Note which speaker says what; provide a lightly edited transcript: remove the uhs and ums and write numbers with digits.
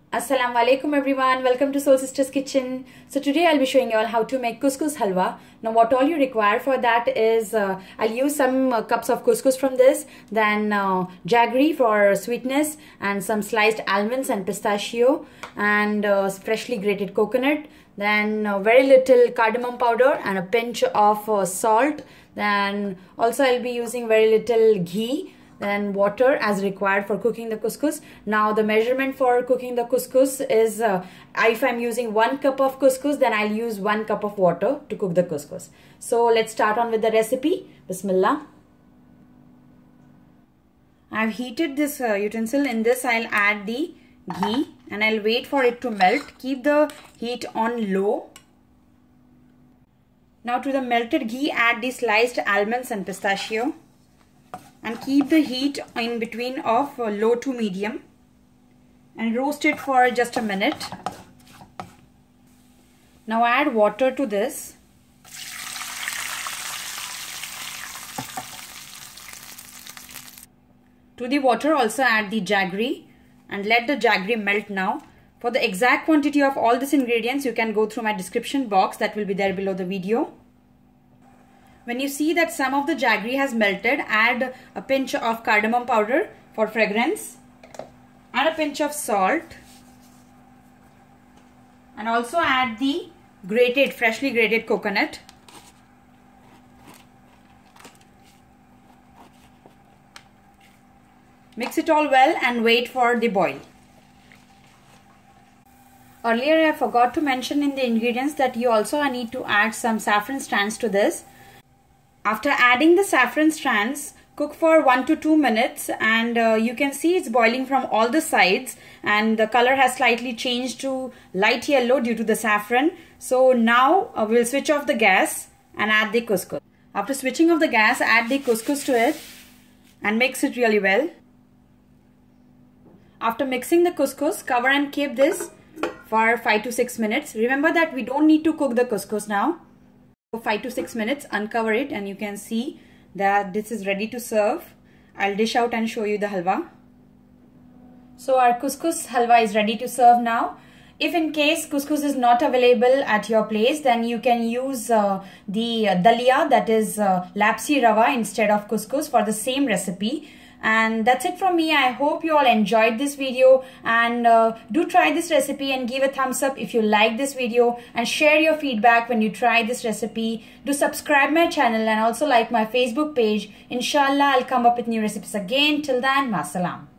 Speaker 1: Assalamu alaikum everyone, welcome to Soul Sisters Kitchen. So today I'll be showing you all how to make couscous halwa. Now what all you require for that is I'll use some cups of couscous from this, then jaggery for sweetness, and some sliced almonds and pistachio, and freshly grated coconut, then very little cardamom powder and a pinch of salt. Then also I'll be using very little ghee, then water as required for cooking the couscous. Now the measurement for cooking the couscous is if I'm using 1 cup of couscous, then I'll use 1 cup of water to cook the couscous. So let's start on with the recipe. Bismillah. I've heated this utensil. In this I'll add the ghee and I'll wait for it to melt. Keep the heat on low. Now to the melted ghee add the sliced almonds and pistachio, and keep the heat in between of low to medium and roast it for just a minute. Now add water to this. To the water also add the jaggery and let the jaggery melt now. For the exact quantity of all these ingredients you can go through my description box, that will be there below the video. When you see that some of the jaggery has melted, add a pinch of cardamom powder for fragrance and a pinch of salt, and also add the freshly grated coconut. Mix it all well and wait for the boil. Earlier I forgot to mention in the ingredients that you also need to add some saffron strands to this. After adding the saffron strands, cook for 1 to 2 minutes, and you can see it's boiling from all the sides and the color has slightly changed to light yellow due to the saffron. So now we'll switch off the gas and add the couscous. After switching off the gas, add the couscous to it and mix it really well. After mixing the couscous, cover and keep this for 5 to 6 minutes. Remember that we don't need to cook the couscous now. For 5 to 6 minutes, uncover it and you can see that this is ready to serve. I'll dish out and show you the halwa. So our couscous halwa is ready to serve now. If in case couscous is not available at your place, then you can use the dalia, that is lapsi rava, instead of couscous for the same recipe. And that's it from me. I hope you all enjoyed this video, and do try this recipe and give a thumbs up if you like this video, and share your feedback when you try this recipe. Do subscribe my channel and also like my Facebook page. Inshallah, I'll come up with new recipes again. Till then, ma salam.